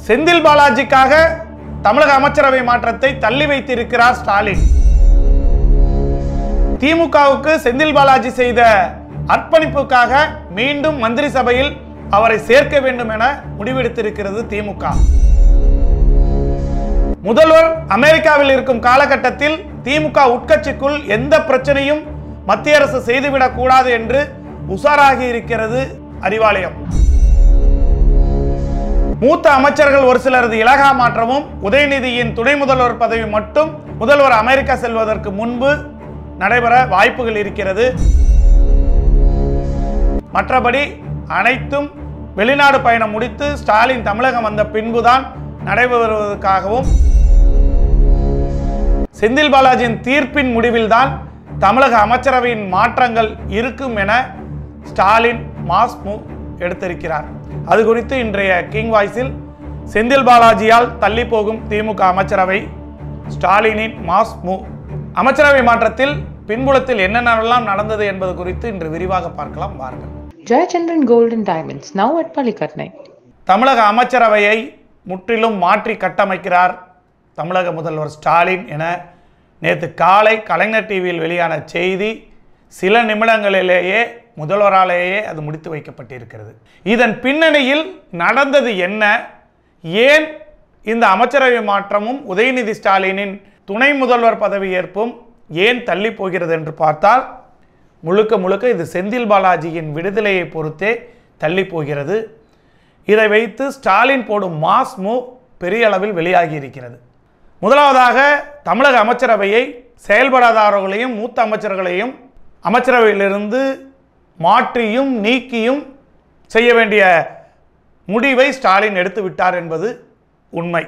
செந்தில் பாலாஜிக்காக தமிழக அமைச்சரவை மாற்றத்தை தள்ளி வைத்திருக்கிறார் ஸ்டாலின். திமுகவுக்கு செந்தில் பாலாஜி செய்த அர்ப்பணிப்புக்காக மீண்டும் மந்திரி சபையில் அவரை சேர்க்க வேண்டும் என முடிவெடுத்திருக்கிறது திமுக. முதல்வர் அமெரிக்காவில் இருக்கும் காலகட்டத்தில் திமுக உட்கட்சிக்குள் எந்த பிரச்சனையும் மத்திய அரசு செய்துவிடக் கூடாது என்று உஷாராகி இருக்கிறது அறிவாலயம். மூத்த அமைச்சர்கள் ஒரு சிலரது இலகா மாற்றமும் உதயநிதியின் துணை முதல்வர் பதவி மட்டும் முதல்வர் அமெரிக்கா செல்வதற்கு முன்பு நடைபெற வாய்ப்புகள் இருக்கிறது. மற்றபடி அனைத்தும் வெளிநாடு பயணம் முடித்து ஸ்டாலின் தமிழகம் வந்த பின்புதான் நடைபெறுவதற்காகவும் செந்தில் பாலாஜியின் தீர்ப்பின் முடிவில்தான் தமிழக அமைச்சரவையின் மாற்றங்கள் இருக்கும் என ஸ்டாலின் மாஸ் மூவ் எடுத்திருக்கிறார். அது குறித்து இன்றைய கிங் வாய்ஸில் செந்தில் பாலாஜியால் தள்ளி போகும் திமுக அமைச்சரவை, ஸ்டாலினின் மாஸ் மூவ், அமைச்சரவை மாற்றத்தில் பின்புலத்தில் என்னென்னலாம் நடந்தது என்பது குறித்து இன்று விரிவாக பார்க்கலாம். வாருங்கள். Jayachandran Gold and Diamonds, now at Palikatnai. தமிழக அமைச்சரவையை முற்றிலும் மாற்றி கட்டமைக்கிறார் தமிழக முதல்வர் ஸ்டாலின் என நேற்று காலை கலைஞர் டிவியில் வெளியான செய்தி சில நிமிடங்களிலேயே முதல்வராலேயே அது முடித்து வைக்கப்பட்டிருக்கிறது. இதன் பின்னணியில் நடந்தது என்ன, ஏன் இந்த அமைச்சரவை மாற்றமும் உதயநிதி ஸ்டாலினின் துணை முதல்வர் பதவி ஏற்பும் ஏன் தள்ளி போகிறது என்று பார்த்தால் முழுக்க முழுக்க இது செந்தில் பாலாஜியின் விடுதலையை பொறுத்தே தள்ளி போகிறது. இதை வைத்து ஸ்டாலின் போடும் மாஸ் மூவ் பெரிய அளவில் வெளியாகி இருக்கிறது. முதலாவதாக தமிழக அமைச்சரவையை செயல்படாதவர்களையும் மூத்த அமைச்சர்களையும் அமைச்சரவையிலிருந்து மாற்றியும் நீக்கியும் செய்ய வேண்டிய முடிவை ஸ்டாலின் எடுத்து விட்டார் என்பது உண்மை.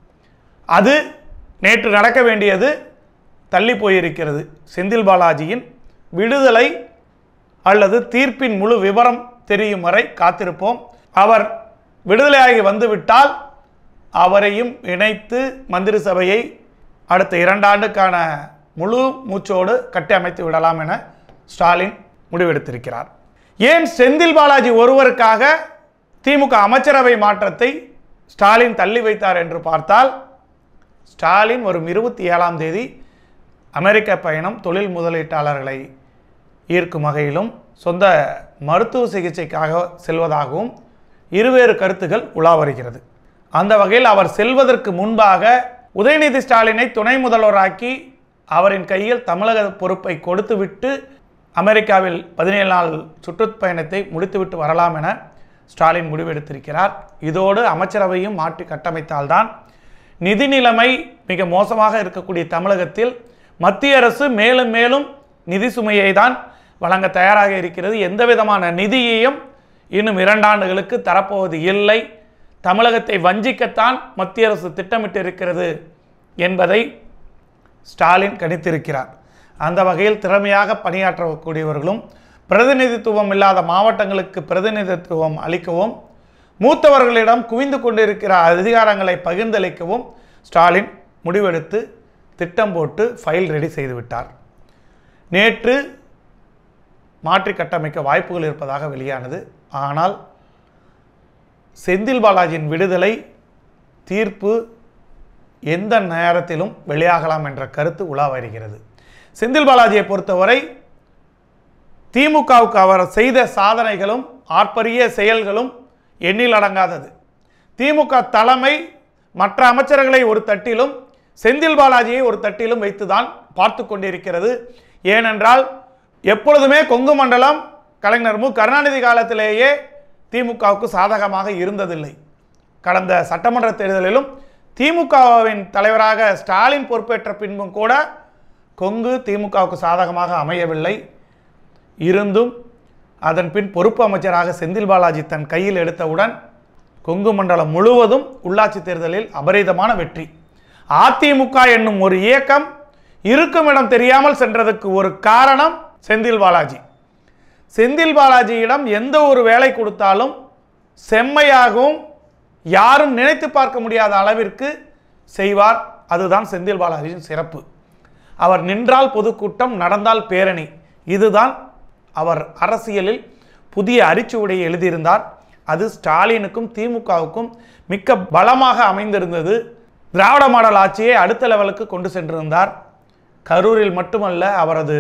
அது நேற்று நடக்க வேண்டியது தள்ளி போயிருக்கிறது. செந்தில் பாலாஜியின் விடுதலை அல்லது தீர்ப்பின் முழு விவரம் தெரியும் வரை காத்திருப்போம். அவர் விடுதலையாகி வந்துவிட்டால் அவரையும் இணைத்து மந்திரி சபையை அடுத்த 2 ஆண்டுக்கான முழு மூச்சோடு கட்டி அமைத்து விடலாம் என ஸ்டாலின் முடிவெடுத்திருக்கிறார். ஏன் செந்தில் பாலாஜி ஒருவருக்காக திமுக அமைச்சரவை மாற்றத்தை ஸ்டாலின் தள்ளி வைத்தார் என்று பார்த்தால், ஸ்டாலின் வரும் 27ஆம் தேதி அமெரிக்க பயணம் தொழில் முதலீட்டாளர்களை ஈர்க்கும் வகையிலும் சொந்த மருத்துவ சிகிச்சைக்காக செல்வதாகவும் இருவேறு கருத்துக்கள் உலா வருகிறது. அந்த வகையில் அவர் செல்வதற்கு முன்பாக உதயநிதி ஸ்டாலினை துணை முதல்வராக்கி அவரின் கையில் தமிழக பொறுப்பை கொடுத்துவிட்டு அமெரிக்காவில் 17 நாள் சுற்றுப்பயணத்தை முடித்துவிட்டு வரலாம் என ஸ்டாலின் முடிவெடுத்திருக்கிறார். இதோடு அமைச்சரவையும் மாற்றி கட்டமைத்தால்தான் நிதி நிலைமை மிக மோசமாக இருக்கக்கூடிய தமிழகத்தில் மத்திய அரசு மேலும் மேலும் நிதி சுமையை தான் வழங்க தயாராக இருக்கிறது. எந்த விதமான நிதியையும் இன்னும் 2 ஆண்டுகளுக்கு தரப்போவது இல்லை. தமிழகத்தை வஞ்சிக்கத்தான் மத்திய அரசு திட்டமிட்டு இருக்கிறது என்பதை ஸ்டாலின் கணித்திருக்கிறார். அந்த வகையில் திறமையாக பணியாற்றக்கூடியவர்களும் பிரதிநிதித்துவம் இல்லாத மாவட்டங்களுக்கு பிரதிநிதித்துவம் அளிக்கவும் மூத்தவர்களிடம் குவிந்து கொண்டிருக்கிற அதிகாரங்களை பகிர்ந்தளிக்கவும் ஸ்டாலின் முடிவெடுத்து திட்டம் போட்டு ஃபைல் ரெடி செய்துவிட்டார். நேற்று மாற்றி கட்டமைக்க வாய்ப்புகள் இருப்பதாக வெளியானது. ஆனால் செந்தில் பாலாஜியின் விடுதலை தீர்ப்பு எந்த நேரத்திலும் வெளியாகலாம் என்ற கருத்து உலா வருகிறது. செந்தில் பாலாஜியை பொறுத்தவரை திமுகவுக்கு அவர் செய்த சாதனைகளும் ஆர்ப்பரிய செயல்களும் எண்ணில் அடங்காதது. திமுக தலைமை மற்ற அமைச்சர்களை ஒரு தட்டிலும் செந்தில் பாலாஜியை ஒரு தட்டிலும் வைத்துதான் பார்த்து கொண்டிருக்கிறது. ஏனென்றால் எப்பொழுதுமே கொங்கு மண்டலம் கலைஞர் மு கருணாநிதி காலத்திலேயே திமுகவுக்கு சாதகமாக இருந்ததில்லை. கடந்த சட்டமன்ற தேர்தலிலும் திமுகவின் தலைவராக ஸ்டாலின் பொறுப்பேற்ற பின்பும் கூட கொங்கு திமுகவுக்கு சாதகமாக அமையவில்லை. இருந்தும் அதன் பின் பொறுப்பு அமைச்சராக செந்தில் பாலாஜி தன் கையில் எடுத்தவுடன் கொங்கு மண்டலம் முழுவதும் உள்ளாட்சி தேர்தலில் அபரிதமான வெற்றி. அதிமுக என்னும் ஒரு இயக்கம் இருக்கும் இடம் தெரியாமல் சென்றதுக்கு ஒரு காரணம் செந்தில் பாலாஜி. செந்தில் பாலாஜியிடம் எந்த ஒரு வேலை கொடுத்தாலும் செம்மையாகவும் யாரும் நினைத்து பார்க்க முடியாத அளவிற்கு செய்வார். அதுதான் செந்தில் பாலாஜியின் சிறப்பு. அவர் நின்றால் பொதுக்கூட்டம், நடந்தால் பேரணி. இதுதான் அவர் அரசியலில் புதிய அரிச்சுவடியை எழுதியிருந்தார். அது ஸ்டாலினுக்கும் திமுகவுக்கும் மிக்க பலமாக அமைந்திருந்தது. திராவிட மாடல் ஆட்சியை அடுத்த லெவலுக்கு கொண்டு சென்றிருந்தார். கரூரில் மட்டுமல்ல, அவரது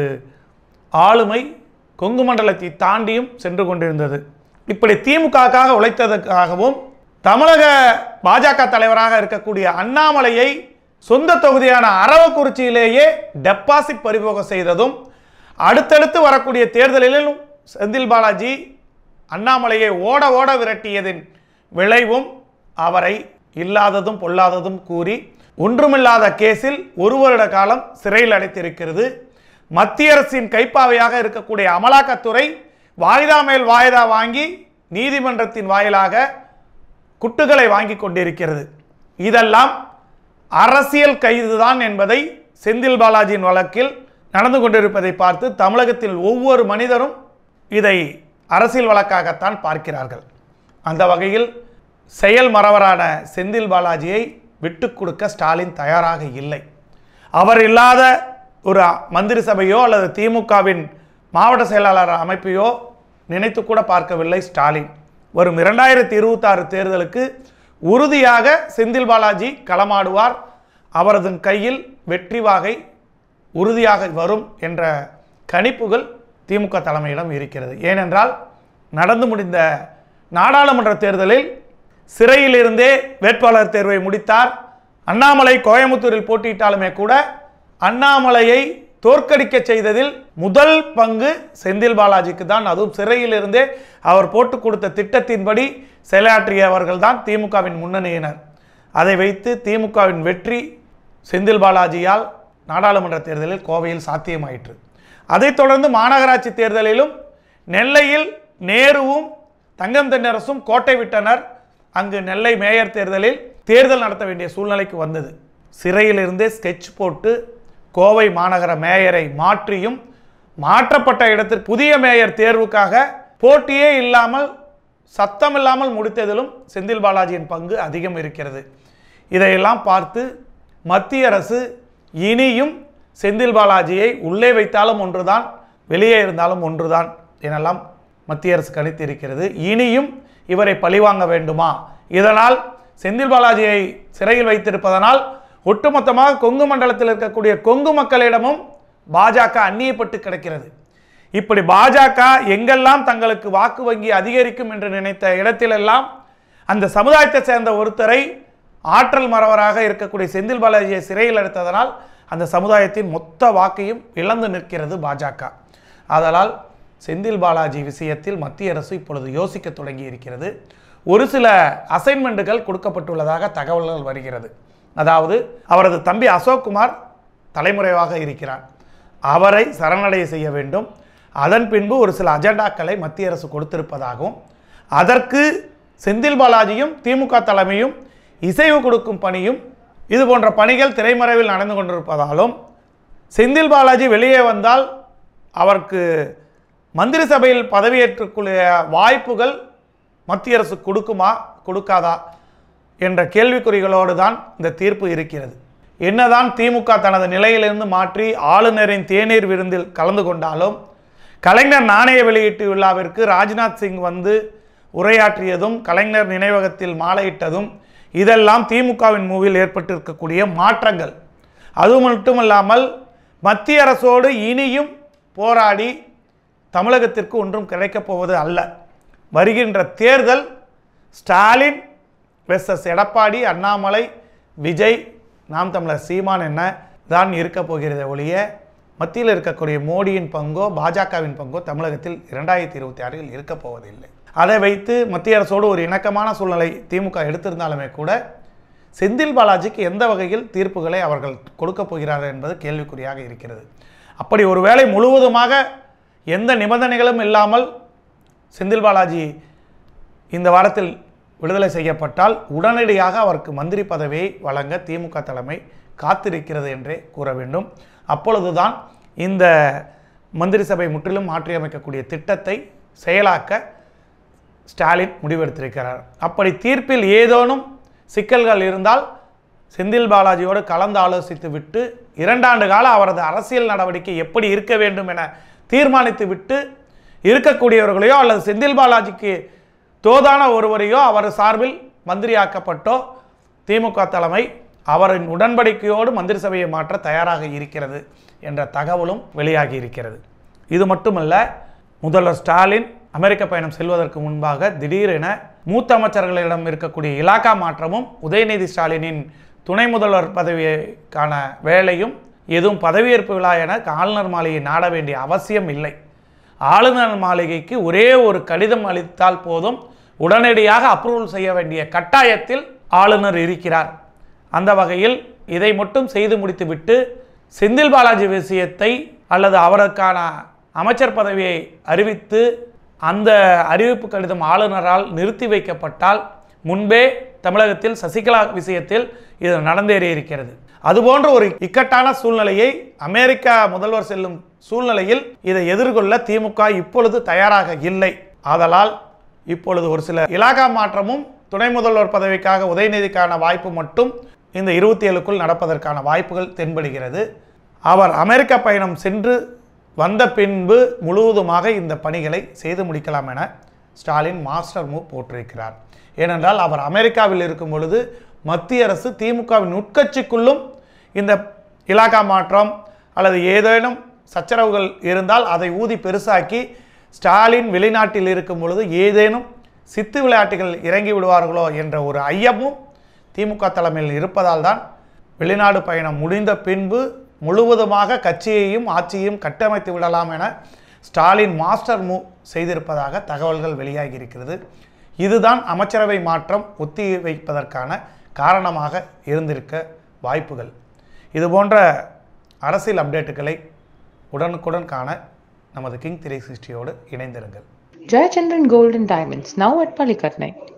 ஆளுமை கொங்கு மண்டலத்தை தாண்டியும் சென்று கொண்டிருந்தது. இப்படி திமுகவுக்காக உழைத்ததற்காகவும் தமிழக பாஜக தலைவராக இருக்கக்கூடிய அண்ணாமலையை சொந்த தொகுதியான அரவக்குறிச்சியிலேயே டெபாசிட் பறிமுதல் செய்ததும், அடுத்தடுத்து வரக்கூடிய தேர்தலிலும் செந்தில் பாலாஜி அண்ணாமலையை ஓட ஓட விரட்டியதின் விளைவும் அவரை இல்லாததும் பொல்லாததும் கூறி ஒன்றுமில்லாத கேஸில் 1 வருட காலம் சிறையில் அடைத்திருக்கிறது. மத்திய அரசின் கைப்பாவையாக இருக்கக்கூடிய அமலாக்கத்துறை வாய்தா மேல் வாய்தா வாங்கி நீதிமன்றத்தின் வாயிலாக குட்டுகளை வாங்கி கொண்டிருக்கிறது. இதெல்லாம் அரசியல் கைதுதான் என்பதை செந்தில் பாலாஜியின் வழக்கில் நடந்து கொண்டிருப்பதை பார்த்து தமிழகத்தில் ஒவ்வொரு மனிதரும் இதை அரசியல் வழக்காகத்தான் பார்க்கிறார்கள். அந்த வகையில் செயல் மறவரான செந்தில் பாலாஜியை விட்டு கொடுக்க ஸ்டாலின் தயாராக இல்லை. அவர் இல்லாத ஒரு மந்திரி சபையோ அல்லது திமுகவின் மாவட்ட செயலாளர் அமைப்பையோ நினைத்து கூட பார்க்கவில்லை ஸ்டாலின். வரும் 2026 தேர்தலுக்கு உறுதியாக செந்தில் பாலாஜி களமாடுவார். அவரது கையில் வெற்றி வாகை உறுதியாக வரும் என்ற கணிப்புகள் திமுக தலைமையிடம் இருக்கிறது. ஏனென்றால் நடந்து முடிந்த நாடாளுமன்ற தேர்தலில் சிறையிலிருந்தே வேட்பாளர் தேர்வை முடித்தார். அண்ணாமலை கோயம்புத்தூரில் போட்டியிட்டாலுமே கூட அண்ணாமலையை தோற்கடிக்க செய்ததில் முதல் பங்கு செந்தில் பாலாஜிக்கு தான். அதுவும் சிறையிலிருந்தே அவர் போட்டு கொடுத்த திட்டத்தின்படி செயலாற்றியவர்கள் தான் திமுகவின் முன்னணியினர். அதை வைத்து திமுகவின் வெற்றி செந்தில் பாலாஜியால் நாடாளுமன்ற தேர்தலில் கோவையில் சாத்தியமாயிற்று. அதைத் தொடர்ந்து மாநகராட்சி தேர்தலிலும் நெல்லையில் நேருவும் தங்கம் தென்னரசும் கோட்டை விட்டனர். அங்கு நெல்லை மேயர் தேர்தலில் தேர்தல் நடத்த வேண்டிய சூழ்நிலைக்கு வந்தது. சிறையிலிருந்தே ஸ்கெட்ச் போட்டு கோவை மாநகர மேயரை மாற்றியும் மாற்றப்பட்ட இடத்தில் புதிய மேயர் தேர்வுக்காக போட்டியே இல்லாமல் சத்தமில்லாமல் முடித்ததிலும் செந்தில் பாலாஜியின் பங்கு அதிகம் இருக்கிறது. இதையெல்லாம் பார்த்து மத்திய அரசு இனியும் செந்தில் பாலாஜியை உள்ளே வைத்தாலும் ஒன்றுதான், வெளியே இருந்தாலும் ஒன்றுதான் எனலாம் மத்திய அரசு கணித்திருக்கிறது. இனியும் இவரை பழிவாங்க வேண்டுமா? இதனால் செந்தில் பாலாஜியை சிறையில் வைத்திருப்பதனால் ஒட்டுமொத்தமாக கொங்கு மண்டலத்தில் இருக்கக்கூடிய கொங்கு மக்களிடமும் பாஜக அந்நியப்பட்டு கிடக்கிறது. இப்படி பாஜக எங்கெல்லாம் தங்களுக்கு வாக்கு வங்கி அதிகரிக்கும் என்று நினைத்த இடத்திலெல்லாம் அந்த சமுதாயத்தை சேர்ந்த ஒருத்தரை ஆற்றல் மறவராக இருக்கக்கூடிய செந்தில் பாலாஜியை சிறையில் அடைத்ததனால் அந்த சமுதாயத்தின் மொத்த வாக்கையும் இழந்து நிற்கிறது பாஜக. ஆதலால் செந்தில் பாலாஜி விஷயத்தில் மத்திய அரசு இப்பொழுது யோசிக்க தொடங்கி இருக்கிறது. ஒரு சில அசைன்மெண்ட்டுகள் கொடுக்கப்பட்டுள்ளதாக தகவல்கள் வருகிறது. அதாவது அவரது தம்பி அசோக்குமார் தலைமுறைவாக இருக்கிறார், அவரை சரணடைய செய்ய வேண்டும். அதன் பின்பு ஒரு சில அஜெண்டாக்களை மத்திய அரசு கொடுத்திருப்பதாகவும் அதற்கு செந்தில் பாலாஜியும் திமுக தலைமையும் இசைவு கொடுக்கும் பணியும் இது போன்ற பணிகள் திரைமறைவில் நடந்து கொண்டிருப்பதாலும் செந்தில் பாலாஜி வெளியே வந்தால் அவருக்கு மந்திரி சபையில் பதவியேற்றக்கூடிய வாய்ப்புகள் மத்திய அரசு கொடுக்குமா கொடுக்காதா என்ற கேள்விக்குறிகளோடு தான் இந்த தீர்ப்பு இருக்கிறது. என்னதான் திமுக தனது நிலையிலிருந்து மாற்றி ஆளுநரின் தேநீர் விருந்தில் கலந்து கொண்டாலும் கலைஞர் நாணய வெளியீட்டு விழாவிற்கு ராஜ்நாத் சிங் வந்து உரையாற்றியதும் கலைஞர் நினைவகத்தில் மாலையிட்டதும் இதெல்லாம் திமுகவின் மூவில் ஏற்பட்டிருக்கக்கூடிய மாற்றங்கள். அது மட்டுமல்லாமல் மத்திய அரசோடு இனியும் போராடி தமிழகத்திற்கு ஒன்றும் கிடைக்கப் போவது அல்ல. வருகின்ற தேர்தல் ஸ்டாலின் வெர்சஸ் எடப்பாடி, அண்ணாமலை, விஜய், நாம் தமிழர் சீமான் என்ன தான் இருக்க போகிறத ஒழிய மத்தியில் இருக்கக்கூடிய மோடியின் பங்கோ பாஜகவின் பங்கோ தமிழகத்தில் 2026 இருக்க போவதில்லை. அதை வைத்து மத்திய அரசோடு ஒரு இணக்கமான சூழ்நிலை திமுக எடுத்திருந்தாலுமே கூட செந்தில் பாலாஜிக்கு எந்த வகையில் தீர்ப்புகளை அவர்கள் கொடுக்க போகிறார்கள் என்பது கேள்விக்குறியாக இருக்கிறது. அப்படி ஒருவேளை முழுவதுமாக எந்த நிபந்தனைகளும் இல்லாமல் செந்தில் பாலாஜி இந்த வாரத்தில் விடுதலை செய்யப்பட்டால் உடனடியாக அவருக்கு மந்திரி பதவியை வழங்க திமுக தலைமை காத்திருக்கிறது என்றே கூற வேண்டும். அப்பொழுதுதான் இந்த மந்திரி சபை முற்றிலும் மாற்றியமைக்கக்கூடிய திட்டத்தை செயலாக்க ஸ்டாலின் முடிவெடுத்திருக்கிறார். அப்படி தீர்ப்பில் ஏதேனும் சிக்கல்கள் இருந்தால் செந்தில் பாலாஜியோடு கலந்து ஆலோசித்து விட்டு 2 ஆண்டு கால அவரது அரசியல் நடவடிக்கை எப்படி இருக்க வேண்டும் என தீர்மானித்து விட்டு இருக்கக்கூடியவர்களையோ அல்லது செந்தில் பாலாஜிக்கு தோதான ஒருவரையோ அவர் சார்பில் மந்திரியாக்கப்பட்டோ திமுக தலைமை அவரின் உடன்படிக்கையோடு மந்திரி சபையை மாற்ற தயாராக இருக்கிறது என்ற தகவலும் வெளியாகி இருக்கிறது. இது மட்டுமல்ல, முதல்வர் ஸ்டாலின் அமெரிக்க பயணம் செல்வதற்கு முன்பாக திடீரென மூத்த அமைச்சர்களிடம் இருக்கக்கூடிய இலாக்கா மாற்றமும் உதயநிதி ஸ்டாலினின் துணை முதல்வர் பதவிக்கான வேலையும் எதுவும் பதவியேற்பு விழா என ஆளுநர் மாளிகையை நாட வேண்டிய அவசியம் இல்லை. ஆளுநர் மாளிகைக்கு ஒரே ஒரு கடிதம் அளித்தால் போதும், உடனடியாக அப்ரூவல் செய்ய வேண்டிய கட்டாயத்தில் ஆளுநர் இருக்கிறார். அந்த வகையில் இதை மட்டும் செய்து முடித்துவிட்டு செந்தில் பாலாஜி விஷயத்தை அல்லது அவருக்கான அமைச்சர் பதவியை அறிவித்து அந்த அறிவிப்பு கடிதம் ஆளுநரால் நிறுத்தி வைக்கப்பட்டால், முன்பே தமிழகத்தில் சசிகலா விஷயத்தில் இது நடந்தேறி இருக்கிறது. அதுபோன்ற ஒரு இக்கட்டான சூழ்நிலையை அமெரிக்கா முதல்வர் செல்லும் சூழ்நிலையில் இதை எதிர்கொள்ள திமுக இப்பொழுது தயாராக இல்லை. ஆதலால் இப்பொழுது ஒரு சில இலாகா மாற்றமும் துணை முதல்வர் பதவிக்காக உதயநிதிக்கான வாய்ப்பு மட்டும் இந்த 27க்குள் நடப்பதற்கான வாய்ப்புகள் தென்படுகிறது. அவர் அமெரிக்க பயணம் சென்று வந்த பின்பு முழுவதுமாக இந்த பணிகளை செய்து முடிக்கலாம் என ஸ்டாலின் மாஸ்டர் மூவ் போட்டிருக்கிறார். ஏனென்றால் அவர் அமெரிக்காவில் இருக்கும் பொழுது மத்திய அரசு திமுகவின் உட்கட்சிக்குள்ளும் இந்த இலாகா மாற்றம் அல்லது ஏதேனும் சச்சரவுகள் இருந்தால் அதை ஊதி பெருசாக்கி ஸ்டாலின் வெளிநாட்டில் இருக்கும் பொழுது ஏதேனும் சித்து விளையாட்டுகள் இறங்கி விடுவார்களோ என்ற ஒரு ஐயமும் திமுக தலைமையில் இருப்பதால் தான் வெளிநாடு பயணம் முடிந்த பின்பு முழுவதுமாக கட்சியையும் ஆட்சியையும் கட்டமைத்து விடலாம் என ஸ்டாலின் மாஸ்டர் மூவ் செய்திருப்பதாக தகவல்கள் வெளியாகி இருக்கிறது. இதுதான் அமைச்சரவை மாற்றம் ஒத்தி வைப்பதற்கான காரணமாக இருந்திருக்க வாய்ப்புகள். இதுபோன்ற அரசியல் அப்டேட்டுகளை உடனுக்குடன் காண நமது கிங் 360யோடு இணைந்திருங்கள். Jayachandran Gold and Diamonds, now at Palikatnai.